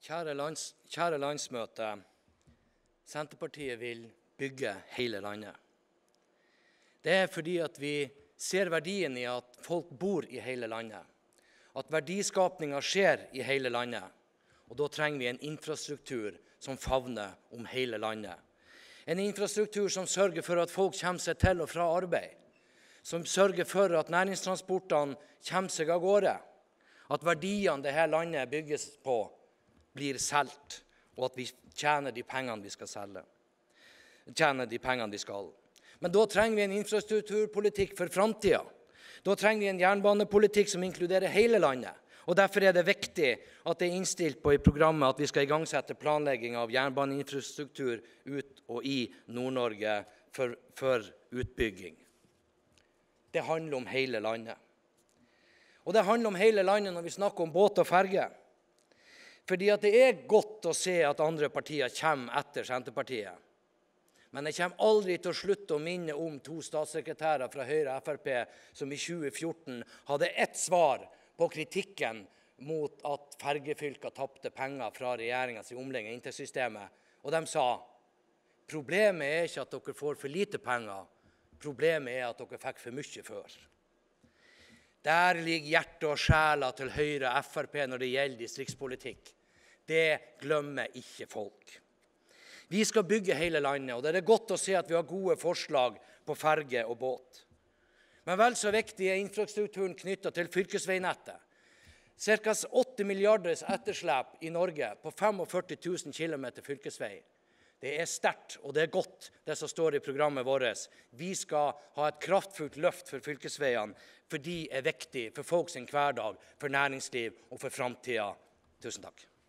Kjære landsmøte, Senterpartiet vil bygge hele landet. Det er fordi at vi ser verdien i at folk bor i hele landet, at verdiskapningen skjer i hele landet, og da trenger vi en infrastruktur som favner om hele landet. En infrastruktur som sørger for at folk kommer seg til og fra arbeid, som sørger for at næringstransportene kommer seg av gårde, at verdiene dette landet bygges på blir solgt, og at vi tjener de pengene vi skal selge. Tjener de pengene vi skal. Men da trenger vi en infrastrukturpolitikk for fremtiden. Da trenger vi en jernbanepolitikk som inkluderer hele landet. Og derfor er det viktig at det er innstilt på i programmet at vi skal igangsette planlegging av jernbaneinfrastruktur ut og i Nord-Norge for utbygging. Det handler om hele landet. Og det handler om hele landet når vi snakker om båt og ferge. Fordi at det er godt å se at andre partier kommer etter Senterpartiet. Men jeg kommer aldri til å slutte å minne om 2 statssekretærer fra Høyre og Frp som i 2014 hadde ett svar på kritikken mot at fergefylker tapte penger fra regjeringens omlegging av inntektssystemet. Og de sa, problemet er ikke at dere får for lite penger, problemet er at dere fikk for mye før. Der ligger hjertet og sjela til Høyre og Frp når det gjelder distriktspolitikk. Det glemmer ikke folk. Vi skal bygge hele landet, og det er godt å se at vi har gode forslag på ferge og båt. Men vel så viktig er infrastrukturen knyttet til fylkesveinettet. Cirka 8 milliarders etterslep i Norge på 45 000 kilometer fylkesvei. Det er sterkt, og det er godt, det som står i programmet vårt. Vi skal ha et kraftfullt løft for fylkesveiene, for de er viktige for folk sin hverdag, for næringsliv og for fremtiden. Tusen takk.